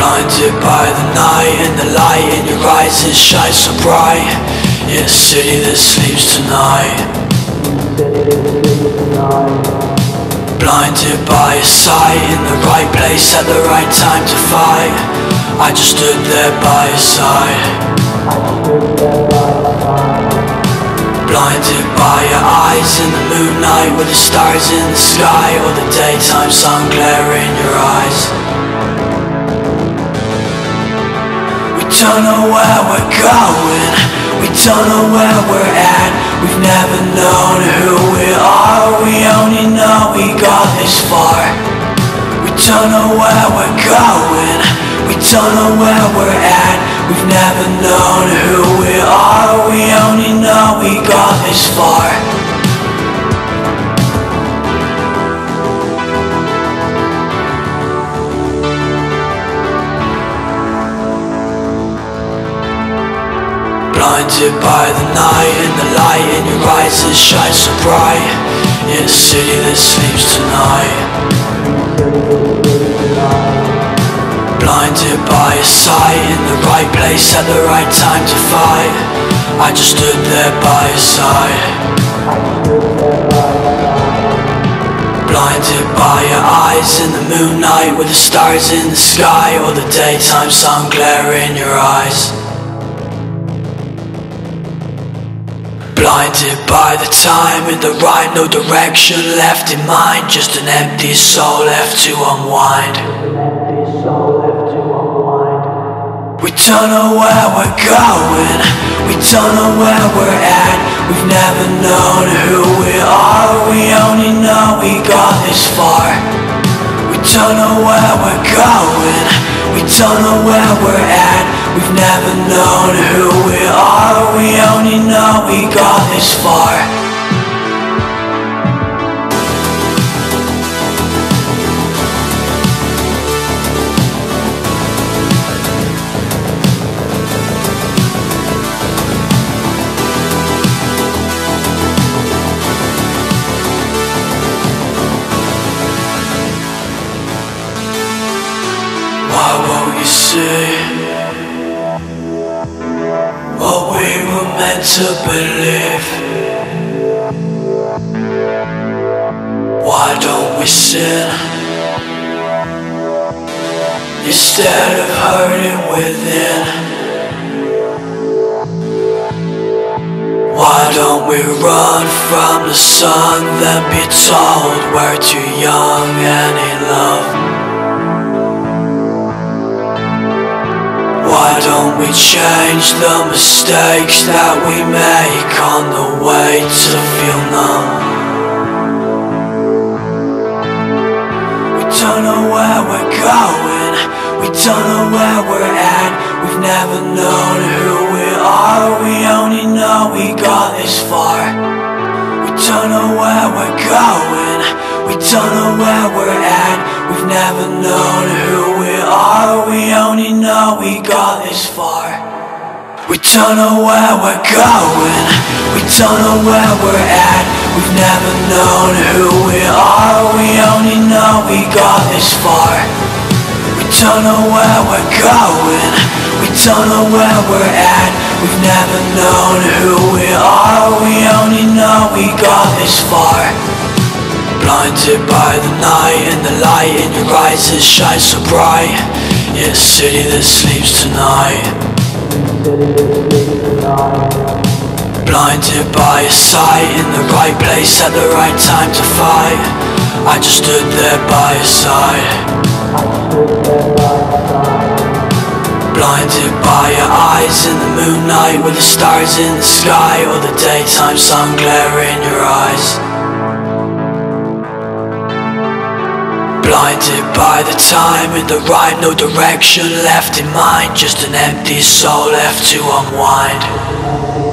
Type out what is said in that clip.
Blinded by the night and the light in your eyes, it shines so bright. Yeah, a city that sleeps tonight. Blinded by your sight, in the right place at the right time to fight. I just stood there by your side. Blinded by your eyes in the moonlight, with the stars in the sky, or the daytime sun glare in your eyes. We don't know where we're going, we don't know where we're at. We've never known who we are, we only know we got this far. We don't know where we're going, we don't know where we're at. We've never known who we are, we only know we got this far. Blinded by the night and the light in your eyes, it shines so bright. In a city that sleeps tonight. Blinded by your sight, in the right place at the right time to fight. I just stood there by your side. Blinded by your eyes in the moonlight, with the stars in the sky, or the daytime sun glare in your eyes. Blinded by the time and the right, no direction left in mind, just an empty soul left to unwind. We don't know where we're going, we don't know where we're at. We've never known who we are, we only know we got this far. We don't know where we're going, we don't know where we're at. We've never known who we are, we only know we got this far. Why won't you see what we were meant to believe? Why don't we sin instead of hurting within? Why don't we run from the sun, then be told we're too young and in love? Why don't we change the mistakes that we make on the way to feel numb? We don't know where we're going, we don't know where we're at. We've never known who we are, we only know we got this far. We don't know where we're going, we don't know where we're at. We've never known who we are, we only know we got this far. We don't know where we're going, we don't know where we're at. We've never known who we are, we only know we got this far. We don't know where we're going, we don't know where we're at. We've never known who we are, we only know we got this far. Blinded by the night and the light in your eyes, it shines so bright. Yeah, a city that sleeps tonight. Blinded by your sight, in the right place at the right time to fight. I just stood there by your side. Blinded by your eyes in the moonlight, with the stars in the sky, or the daytime sun glare in your eyes. Blinded by the time and the right, no direction left in mind, just an empty soul left to unwind.